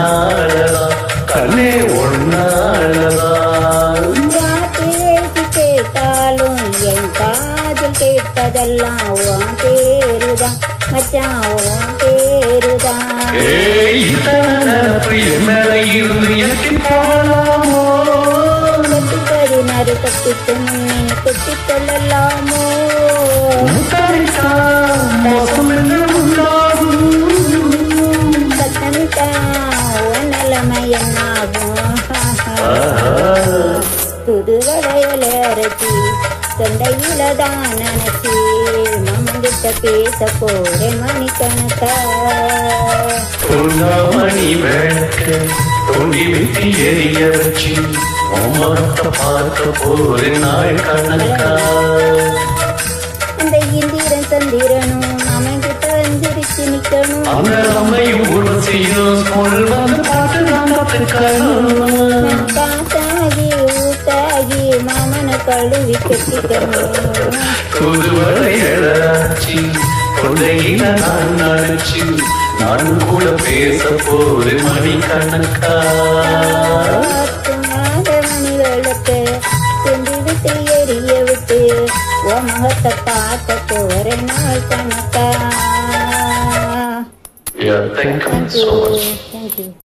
ஒன்னாலதான் கண்ணே ஒன்னாலதான். பேசி கேட்டாலும் என் காதில் கேட்பதெல்லாம் உன் பேருதான் மச்சான் உன் பேருதான். பதினாறு தப்பித்து முன்னே கொட்டி கொள்ளலாமோ சத்தமிட்டா உன் நிலைமை என்னாகும். புது வளையல அரைச்சி தொண்டையில தான் நினைச்சி மாமங்கிட்ட பேச போறேன் மணிக்கணக்கா. மணி விளக்கு தொண்டி வெட்டி எரிய வச்சு உமக்க பார்க்க போறேன் நாள் கணக்கா. அந்த இந்திரன் சந்திரனும் மாமங்கிட்ட அஞ்சிருச்சு நிக்கணும். காத்தாகி ஊத்தாகி மாமனை கழுவி கட்டிக்கணும். நான் கூட பேச போறேன் மணி கணக்கா. மணி விளக்கு சென்று விட்டு எரிய விட்டு உன் முகத்தை பார்க்க போறேன் நாள் கணக்கா. Yeah, thank you so much. Thank you.